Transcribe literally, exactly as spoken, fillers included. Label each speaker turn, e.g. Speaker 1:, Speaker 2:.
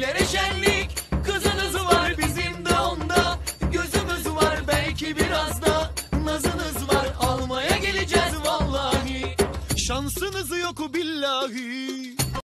Speaker 1: köylere şenlik. Kızınız var bizim de onda, gözümüz var belki biraz da. Nazınız var almaya geleceğiz vallahi.
Speaker 2: Şansınız yok billahi.